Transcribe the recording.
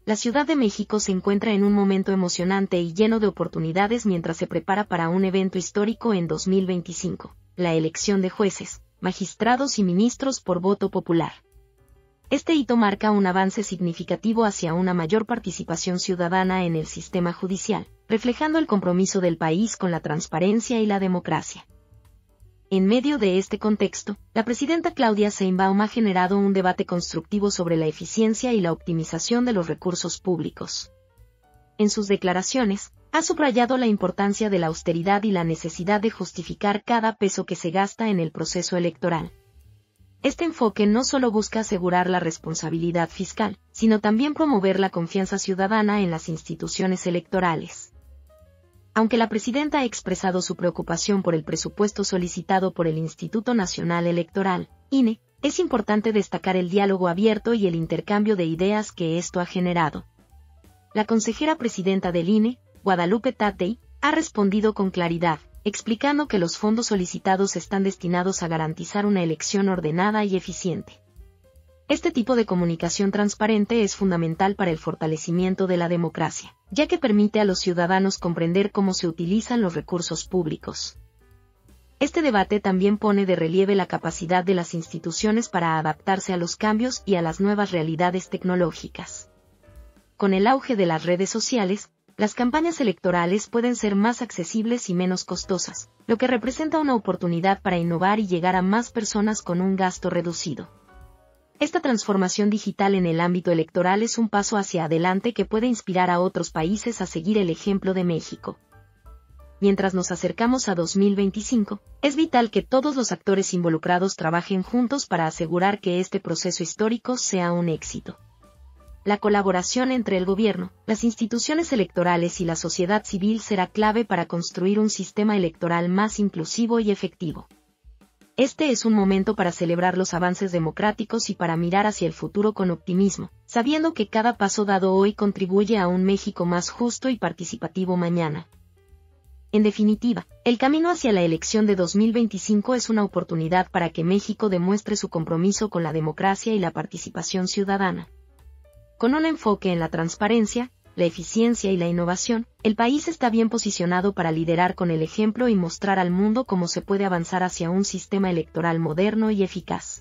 La Ciudad de México se encuentra en un momento emocionante y lleno de oportunidades mientras se prepara para un evento histórico en 2025, la elección de jueces, magistrados y ministros por voto popular. Este hito marca un avance significativo hacia una mayor participación ciudadana en el sistema judicial, reflejando el compromiso del país con la transparencia y la democracia. En medio de este contexto, la presidenta Claudia Sheinbaum ha generado un debate constructivo sobre la eficiencia y la optimización de los recursos públicos. En sus declaraciones, ha subrayado la importancia de la austeridad y la necesidad de justificar cada peso que se gasta en el proceso electoral. Este enfoque no solo busca asegurar la responsabilidad fiscal, sino también promover la confianza ciudadana en las instituciones electorales. Aunque la presidenta ha expresado su preocupación por el presupuesto solicitado por el Instituto Nacional Electoral, INE, es importante destacar el diálogo abierto y el intercambio de ideas que esto ha generado. La consejera presidenta del INE, Guadalupe Tatey, ha respondido con claridad, explicando que los fondos solicitados están destinados a garantizar una elección ordenada y eficiente. Este tipo de comunicación transparente es fundamental para el fortalecimiento de la democracia, ya que permite a los ciudadanos comprender cómo se utilizan los recursos públicos. Este debate también pone de relieve la capacidad de las instituciones para adaptarse a los cambios y a las nuevas realidades tecnológicas. Con el auge de las redes sociales, las campañas electorales pueden ser más accesibles y menos costosas, lo que representa una oportunidad para innovar y llegar a más personas con un gasto reducido. Esta transformación digital en el ámbito electoral es un paso hacia adelante que puede inspirar a otros países a seguir el ejemplo de México. Mientras nos acercamos a 2025, es vital que todos los actores involucrados trabajen juntos para asegurar que este proceso histórico sea un éxito. La colaboración entre el gobierno, las instituciones electorales y la sociedad civil será clave para construir un sistema electoral más inclusivo y efectivo. Este es un momento para celebrar los avances democráticos y para mirar hacia el futuro con optimismo, sabiendo que cada paso dado hoy contribuye a un México más justo y participativo mañana. En definitiva, el camino hacia la elección de 2025 es una oportunidad para que México demuestre su compromiso con la democracia y la participación ciudadana. Con un enfoque en la transparencia, la eficiencia y la innovación, el país está bien posicionado para liderar con el ejemplo y mostrar al mundo cómo se puede avanzar hacia un sistema electoral moderno y eficaz.